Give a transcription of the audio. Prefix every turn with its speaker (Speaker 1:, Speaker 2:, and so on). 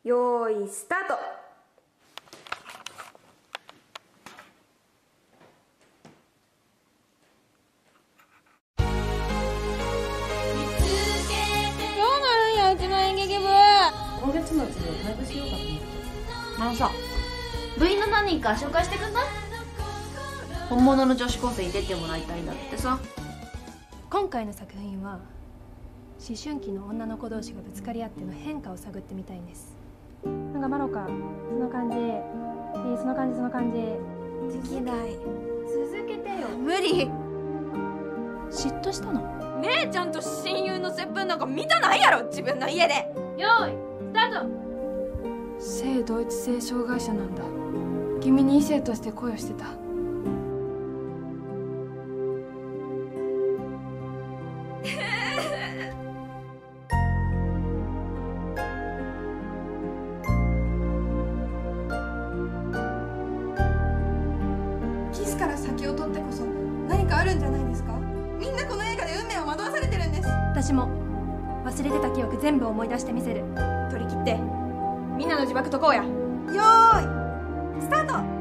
Speaker 1: よーいスタート。
Speaker 2: どうなるんやうちの演劇部。
Speaker 3: 今月末で配布しようかと思って。
Speaker 2: あのさ、部員の何人か紹介してくんない？本物の女子高生に出てもらいたいんだってさ。
Speaker 4: 今回の作品は思春期の女の子同士がぶつかり合っての変化を探ってみたいんです。なんかマロカその感じ、その感じその感じ
Speaker 1: できない。続けてよ。
Speaker 2: 無理。
Speaker 4: 嫉妬したの？
Speaker 1: 姉ちゃんと親友の接吻なんか見たないやろ自分の家で。
Speaker 2: よーいスタート。
Speaker 4: 性同一性障害者なんだ。君に異性として恋をしてた。
Speaker 5: キスから先を取ってこそ何かあるんじゃないですか。みんなこの映画で運命を惑わされてるんです。
Speaker 4: 私も忘れてた記憶全部思い出してみせる。
Speaker 1: 取り切ってみんなの自爆解こうや。
Speaker 5: よーいスタート。